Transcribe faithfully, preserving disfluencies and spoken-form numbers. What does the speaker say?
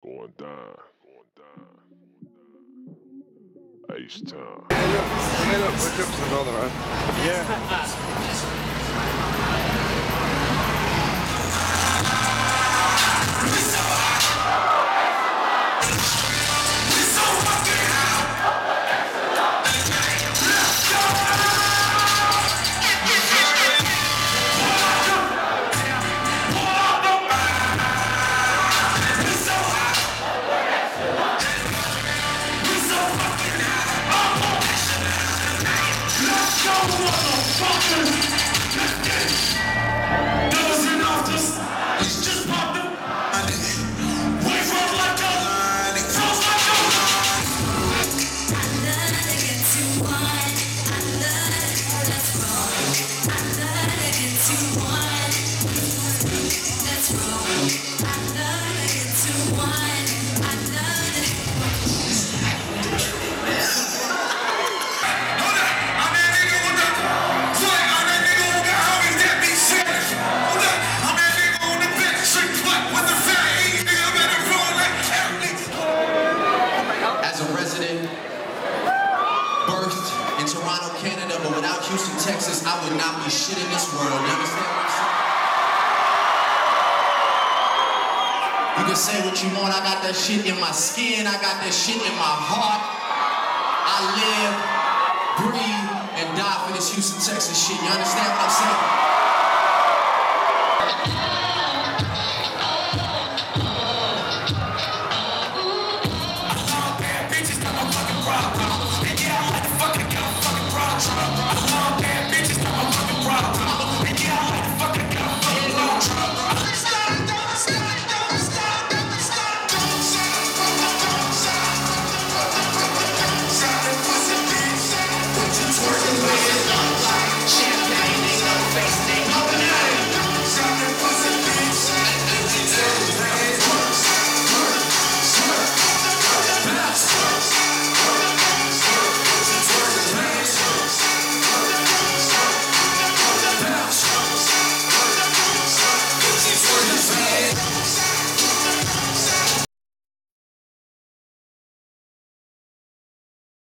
Going down, going down. H-Town. Speel op, we clubs er wel eruit. Birthed in Toronto, Canada, but without Houston, Texas, I would not be shit in this world. You understand what I'm saying? You can say what you want. I got that shit in my skin. I got that shit in my heart. I live, breathe, and die for this Houston, Texas shit. You understand what I'm saying?